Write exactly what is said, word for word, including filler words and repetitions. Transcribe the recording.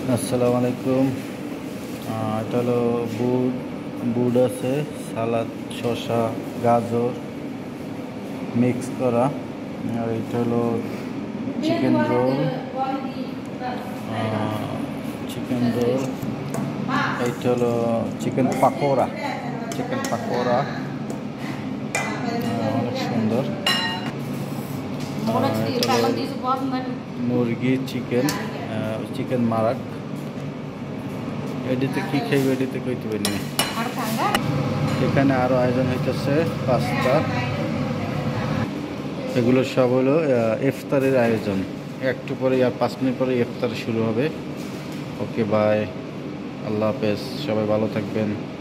আসসালামু আলাইকুম। এটা হলো বুট বুট আছে, সালাদ, শসা, গাজর মিক্স করা। আর এটা হলো চিকেন রোল চিকেন রোল এইটা হলো চিকেন পাকোড়া চিকেন পাকোড়া অনেক সুন্দর। এটা হলো মুরগি, চিকেন চিকেন মারাক। এডিতে কি খাইবে এডিতে কইতে পারি। এখানে আরো আয়োজন হইতেছে পাস্তা। এগুলো সব হলো ইফতারের আয়োজন। একটু পরে আর পাঁচ মিনিট পরে ইফতার শুরু হবে। ওকে, বাই, আল্লাহ হাফেজ, সবাই ভালো থাকবেন।